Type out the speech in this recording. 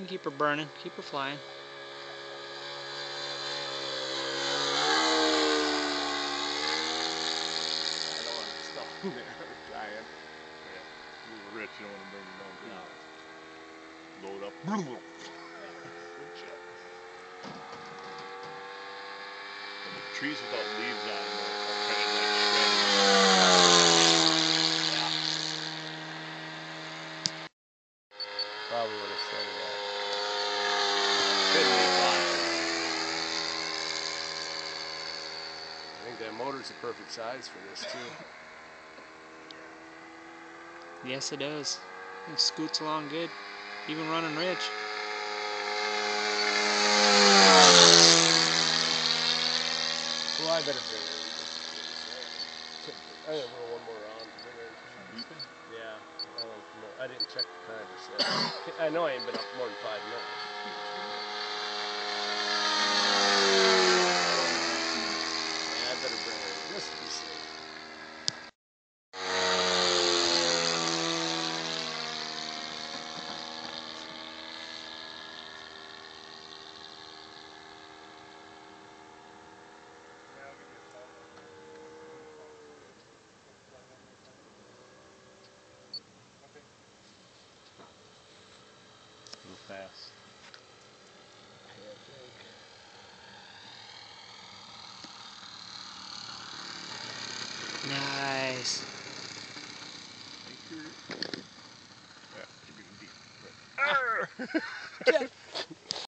Keep her burning, keep her flying. I don't want to stop there flying. Yeah. Move rich, you don't want to bring them down. No. Load up. Yeah. Good shot. And the trees without leaves on them are kind of like shredded. Yeah. Probably would have said that. Couldn't be fine. I think that motor's the perfect size for this too. Yes, it does. It scoots along good, even running ridge. Well, I better bring her. I'm gonna roll one more round to bring her. Yeah, I didn't check the timer. So I know I ain't been up more than 5 minutes. Yeah, I better bring her just to be safe. A little fast. Yeah, I think. Nice. Yeah, keep it deep. Right.